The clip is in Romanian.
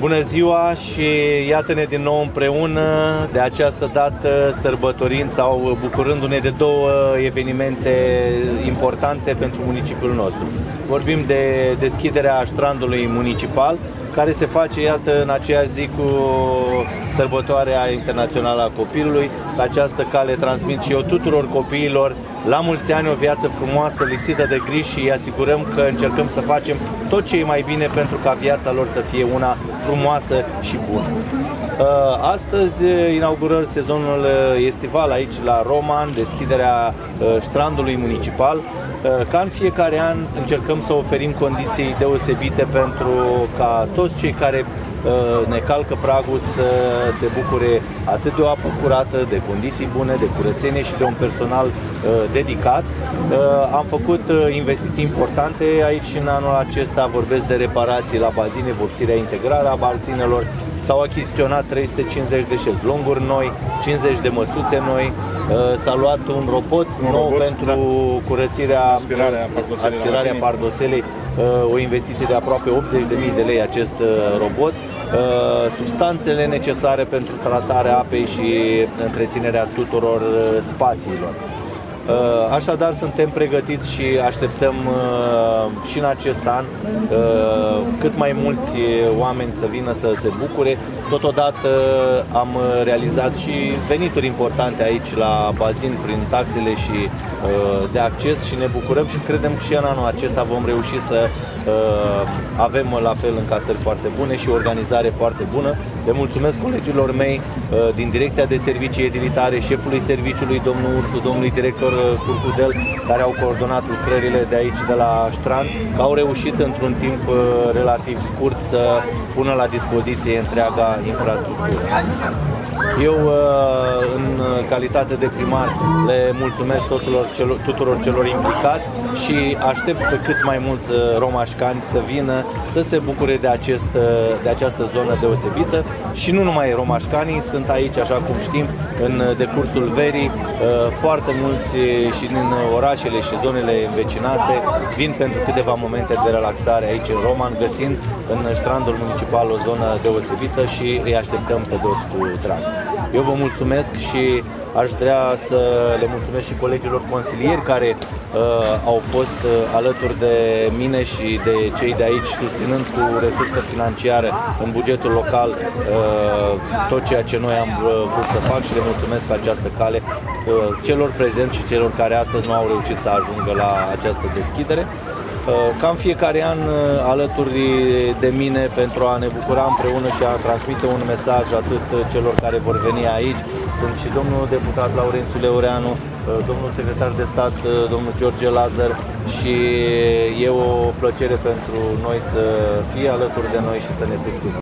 Bună ziua și iată-ne din nou împreună, de această dată sărbătorind sau bucurându-ne de două evenimente importante pentru municipiul nostru. Vorbim de deschiderea strandului municipal, care se face, iată, în aceeași zi cu sărbătoarea internațională a copilului. Pe această cale transmit și eu tuturor copiilor la mulți ani, o viață frumoasă, lipsită de griji, și îi asigurăm că încercăm să facem tot ce e mai bine pentru ca viața lor să fie una frumoasă și bună. Astăzi inaugurăm sezonul estival aici la Roman, deschiderea strandului municipal. Ca în fiecare an încercăm să oferim condiții deosebite pentru ca toți cei care ne calcă pragul să se bucure atât de o apă curată, de condiții bune, de curățenie și de un personal dedicat. Am făcut investiții importante aici în anul acesta, vorbesc de reparații la bazine, vopsirea integrală a bazinelor. S-au achiziționat 350 de șezlonguri noi, 50 de măsuțe noi, s-a luat un robot nou pentru curățirea, aspirarea pardoselei, o investiție de aproape 80.000 de lei acest robot, substanțele necesare pentru tratarea apei și întreținerea tuturor spațiilor. Așadar, suntem pregătiți și așteptăm și în acest an cât mai mulți oameni să vină să se bucure. Totodată am realizat și venituri importante aici la bazin prin taxele și de acces și ne bucurăm și credem că și în anul acesta vom reuși să avem la fel încasări foarte bune și organizare foarte bună. Le mulțumesc colegilor mei din Direcția de Servicii Edilitare, șefului serviciului, domnul Ursu, domnului director Curcudel, care au coordonat lucrările de aici, de la strand, că au reușit într-un timp relativ scurt să pună la dispoziție întreaga infrastructură. Eu, în calitate de primar, le mulțumesc tuturor celor implicați și aștept pe cât mai mult romașcani să vină să se bucure de această zonă deosebită. Și nu numai romașcanii, sunt aici, așa cum știm, în decursul verii, foarte mulți și din orașele și zonele învecinate vin pentru câteva momente de relaxare aici în Roman, găsind în strandul municipal o zonă deosebită și îi așteptăm pe toți cu drag. Eu vă mulțumesc și aș vrea să le mulțumesc și colegilor consilieri care au fost alături de mine și de cei de aici, susținând cu resursă financiară în bugetul local tot ceea ce noi am vrut să fac, și le mulțumesc pe această cale celor prezenți și celor care astăzi nu au reușit să ajungă la această deschidere. Ca în fiecare an, alături de mine, pentru a ne bucura împreună și a transmite un mesaj atât celor care vor veni aici, sunt și domnul deputat Laurențiu Leoreanu, domnul secretar de stat, domnul George Lazar, și e o plăcere pentru noi să fie alături de noi și să ne susțină.